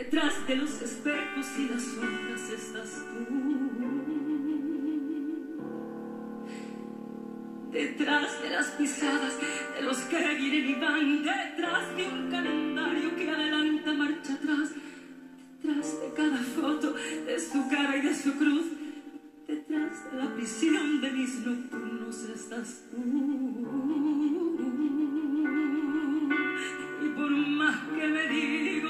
Detrás de los espejos y las sombras estás tú. Detrás de las pisadas de los que vienen y van. Detrás de un calendario que adelanta marcha atrás. Detrás de cada foto de su cara y de su cruz. Detrás de la prisión de mis nocturnos estás tú. Y por más que me digas